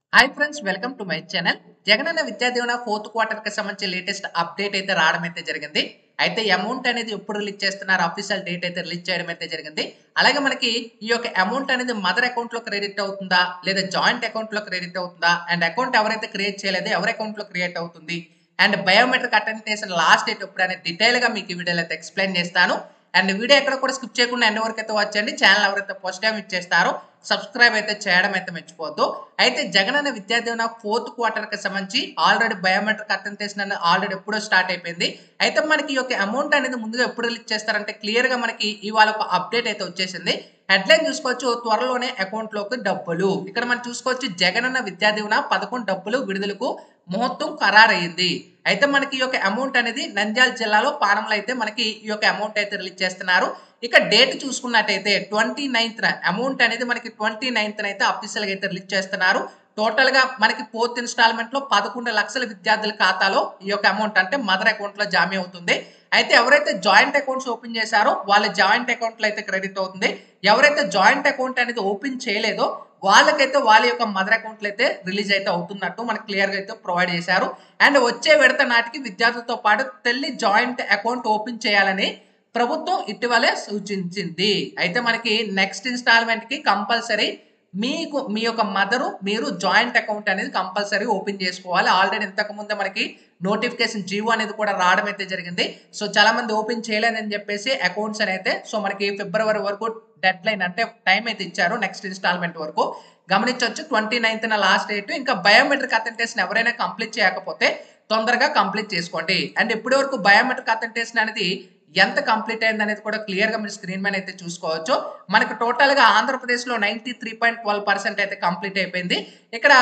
Hi friends, welcome to my channel. Jagananna Vidya Deevena fourth quarter కి సంబంధించి latest update అయితే రావడం అయితే జరిగింది. అయితే అమౌంట్ అనేది ఎప్పుడు రిలీజ్ చేస్తున్నారు, అఫీషియల్ డేట్ అయితే రిలీజ్ చేయడం అయితే జరిగింది. అలాగే మనకి ఈ యొక్క అమౌంట్ అనేది మదర్ అకౌంట్ లో క్రెడిట్ అవుతుందా లేదా జాయింట్ అకౌంట్ లో క్రెడిట్ అవుతుందా, అండ్ అకౌంట్ ఎవరైతే క్రియేట్ చేయలేదో ఎవరి అకౌంట్ లో క్రియేట్ అవుతుంది, and biometric authentication last date ఎప్పుడు అనేది డీటెయిల్ గా మీకు ఈ వీడియోలో అయితే ఎక్స్ప్లెయిన్ చేస్తాను. అండ్ వీడియో ఎక్కడ కూడా స్కిప్ చేయకుండా ఎండ్ వరకు అయితే వచ్చండి. ఛానల్ ఎవరైతే ఫస్ట్ టైం ఇచ్చేస్తారో సబ్స్క్రైబ్ అయితే చేయడం అయితే మర్చిపోవద్దు. అయితే జగనన్న విద్యా దీవెన ఫోర్త్ క్వార్టర్ కి సంబంధించి ఆల్రెడీ బయోమెట్రిక్ అటెంటేషన్ అనేది ఆల్రెడీ ఎప్పుడో స్టార్ట్ అయిపోయింది. అయితే మనకి ఈ యొక్క అమౌంట్ అనేది ముందుగా ఎప్పుడు రిలీజ్ చేస్తారంటే క్లియర్ గా మనకి ఇవాళ ఒక అప్డేట్ అయితే వచ్చేసింది. హెడ్లైన్ చూసుకోవచ్చు, త్వరలోనే అకౌంట్ లోకి డబ్బులు. ఇక్కడ మనం చూసుకోవచ్చు, జగనన్న విద్యా దీవెన 11 డబ్బులు విడుదలకు ముహూర్తం ఖరారయ్యింది. అయితే మనకి ఈ యొక్క అమౌంట్ అనేది నంద్యాల జిల్లాలో పాడంలో అయితే మనకి ఈ యొక్క అమౌంట్ అయితే రిలీజ్ చేస్తున్నారు. ఇక డేట్ చూసుకున్నట్టయితే 29th అమౌంట్ అనేది మనకి 29th అయితే అఫీషియల్ గా అయితే రిలీజ్ చేస్తున్నారు. టోటల్ గా మనకి ఫోర్త్ ఇన్స్టాల్మెంట్ లో 11 లక్షల విద్యార్థుల ఖాతాలో ఈ యొక్క అమౌంట్ అంటే మదర్ అకౌంట్ లో జామీ అవుతుంది. అయితే ఎవరైతే జాయింట్ అకౌంట్స్ ఓపెన్ చేశారో వాళ్ళ జాయింట్ అకౌంట్ లో అయితే క్రెడిట్ అవుతుంది. ఎవరైతే జాయింట్ అకౌంట్ అనేది ఓపెన్ చేయలేదో వాళ్ళకైతే వాళ్ళ యొక్క మదర్ అకౌంట్లు అయితే రిలీజ్ అయితే అవుతున్నట్టు మనకి క్లియర్ గా అయితే ప్రొవైడ్ చేశారు. అండ్ వచ్చే విడత నాటికి విద్యార్థులతో పాటు తల్లి జాయింట్ అకౌంట్ ఓపెన్ చేయాలని ప్రభుత్వం ఇటీవలే సూచించింది. అయితే మనకి నెక్స్ట్ ఇన్స్టాల్మెంట్ కి కంపల్సరీ మీకు మీ యొక్క మదరు మీరు జాయింట్ అకౌంట్ అనేది కంపల్సరీ ఓపెన్ చేసుకోవాలి. ఆల్రెడీ ఇంతకు ముందే మనకి నోటిఫికేషన్ జీవో అనేది కూడా రావడం అయితే జరిగింది. సో చాలా మంది ఓపెన్ చేయలేదని చెప్పేసి అకౌంట్స్ అని అయితే సో మనకి ఫిబ్రవరి వరకు డెడ్ లైన్ అంటే టైం అయితే ఇచ్చారు నెక్స్ట్ ఇన్స్టాల్మెంట్ వరకు. గమనించవచ్చు, 29th లాస్ట్ డేట్. ఇంకా బయోమెట్రిక్ అథెంటికేషన్ ఎవరైనా కంప్లీట్ చేయకపోతే తొందరగా కంప్లీట్ చేసుకోండి. అండ్ ఇప్పటి వరకు బయోమెట్రిక్ అథెంటికేషన్ అనేది ఎంత కంప్లీట్ అయింది అనేది కూడా క్లియర్ గా మీరు స్క్రీన్ మీద అయితే చూసుకోవచ్చు. మనకి టోటల్ గా ఆంధ్రప్రదేశ్ లో 93.12% అయితే కంప్లీట్ అయిపోయింది. ఇక్కడ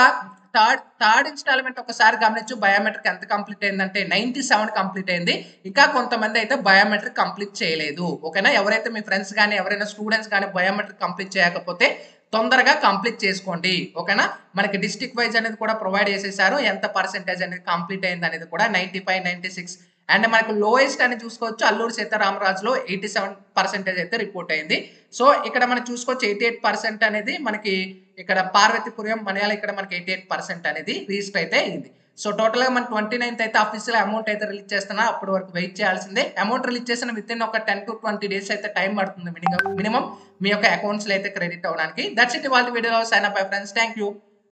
థర్డ్ ఇన్స్టాల్మెంట్ ఒకసారి గమనించు, బయోమెట్రిక్ ఎంత కంప్లీట్ అయిందంటే 97 కంప్లీట్ అయింది. ఇంకా కొంతమంది అయితే బయోమెట్రిక్ కంప్లీట్ చేయలేదు. ఓకేనా, ఎవరైతే మీ ఫ్రెండ్స్ కానీ ఎవరైనా స్టూడెంట్స్ కానీ బయోమెట్రిక్ కంప్లీట్ చేయకపోతే తొందరగా కంప్లీట్ చేసుకోండి. ఓకేనా, మనకి డిస్ట్రిక్ట్ వైజ్ అనేది కూడా ప్రొవైడ్ చేసేసారు. ఎంత పర్సెంటేజ్ అనేది కంప్లీట్ అయింది అనేది కూడా 95, 96. అండ్ మనకు లోయెస్ట్ అని చూసుకోవచ్చు, అల్లూరు సీతారామరాజులో 87% అయితే రిపోర్ట్ అయింది. సో ఇక్కడ మనం చూసుకోవచ్చు 88% అనేది మనకి ఇక్కడ పార్వతీపురం మలయాళ ఇక్కడ మనకి 88% అనేది రిజిస్టర్ అయితే అయింది. సో టోటల్ గా మన 29th అయితే అఫీషియల్ అమౌంట్ అయితే రిలీజ్ చేస్తున్నా, అప్పటి వరకు వెయిట్ చేయాల్సిందే. అమౌంట్ రిలీజ్ చేసిన విత్ ఇన్ ఒక 10 to 20 days అయితే టైం పడుతుంది మినిమం మీ యొక్క అకౌంట్స్ లో అయితే క్రెడిట్ అవడానికి. దట్స్ ఇట్, వాళ్ళ వీడియోలో. Sign up friends, thank you.